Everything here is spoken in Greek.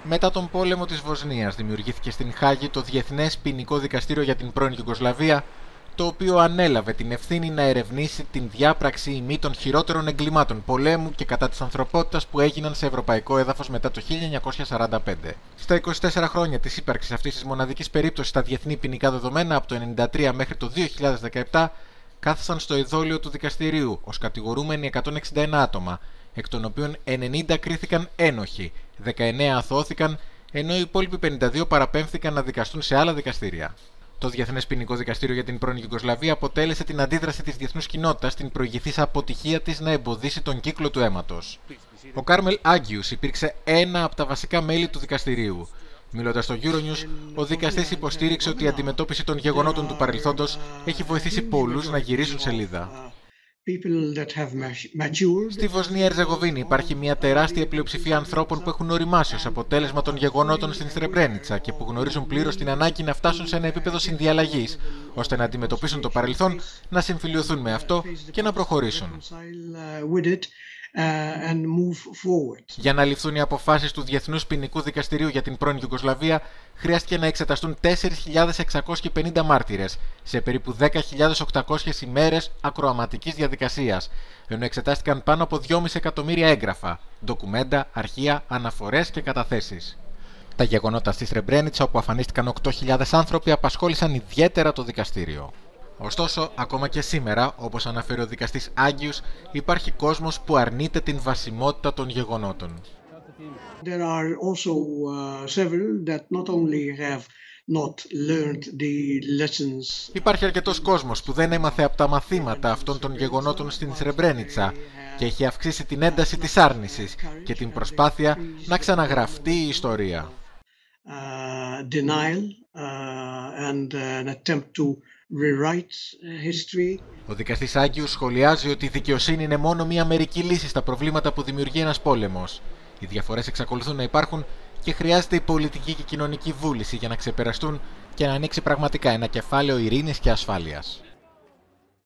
Μετά τον πόλεμο της Βοσνίας δημιουργήθηκε στην Χάγη το Διεθνές Ποινικό Δικαστήριο για την πρώην Ιουγκοσλαβία, το οποίο ανέλαβε την ευθύνη να ερευνήσει την διάπραξη ή μη των χειρότερων εγκλημάτων πολέμου και κατά της ανθρωπότητας που έγιναν σε ευρωπαϊκό έδαφος μετά το 1945. Στα 24 χρόνια της ύπαρξης αυτής της μοναδικής περίπτωσης στα διεθνή ποινικά δεδομένα, από το 1993 μέχρι το 2017, κάθισαν στο ειδόλιο του δικαστηρίου ως κατηγορούμενοι 161 άτομα, εκ των οποίων 90 κρίθηκαν ένοχοι, 19 αθώθηκαν, ενώ οι υπόλοιποι 52 παραπέμφθηκαν να δικαστούν σε άλλα δικαστήρια. Το Διεθνές Ποινικό Δικαστήριο για την πρώην Ιουγκοσλαβία αποτέλεσε την αντίδραση της διεθνούς κοινότητας στην προηγηθήσα αποτυχία της να εμποδίσει τον κύκλο του αίματος. Ο Κάρμελ Άγκιους υπήρξε ένα από τα βασικά μέλη του δικαστηρίου. Μιλώντας στο Euronews, ο δικαστής υποστήριξε ότι η αντιμετώπιση των γεγονότων του παρελθόντος έχει βοηθήσει πολλούς να γυρίσουν σελίδα. Στη Βοσνία Ερζεγοβίνη υπάρχει μια τεράστια πλειοψηφία ανθρώπων που έχουν οριμάσει ως αποτέλεσμα των γεγονότων στην Σρεμπρένιτσα και που γνωρίζουν πλήρως την ανάγκη να φτάσουν σε ένα επίπεδο συνδιαλλαγής, ώστε να αντιμετωπίσουν το παρελθόν, να συμφιλιωθούν με αυτό και να προχωρήσουν. Για να ληφθούν οι αποφάσεις του Διεθνούς Ποινικού Δικαστηρίου για την πρώην Ιουγκοσλαβία, χρειάστηκε να εξεταστούν 4.650 μάρτυρες σε περίπου 10.800 ημέρες ακροαματικής διαδικασίας, ενώ εξετάστηκαν πάνω από 2,5 εκατομμύρια έγγραφα, ντοκουμέντα, αρχεία, αναφορές και καταθέσεις. Τα γεγονότα στη Σρεμπρένιτσα, όπου αφανίστηκαν 8.000 άνθρωποι, απασχόλησαν ιδιαίτερα το δικαστήριο. Ωστόσο, ακόμα και σήμερα, όπως αναφέρει ο δικαστής Άγκιους, υπάρχει κόσμος που αρνείται την βασιμότητα των γεγονότων. Υπάρχει αρκετός κόσμος που δεν έμαθε από τα μαθήματα αυτών των γεγονότων στην Σρεμπρένιτσα και έχει αυξήσει την ένταση της άρνησης και την προσπάθεια να ξαναγραφτεί η ιστορία. Ο δικαστής Άγκιους σχολιάζει ότι η δικαιοσύνη είναι μόνο μία μερική λύση στα προβλήματα που δημιουργεί ένας πόλεμος. Οι διαφορές εξακολουθούν να υπάρχουν και χρειάζεται η πολιτική και κοινωνική βούληση για να ξεπεραστούν και να ανοίξει πραγματικά ένα κεφάλαιο ειρήνης και ασφάλειας.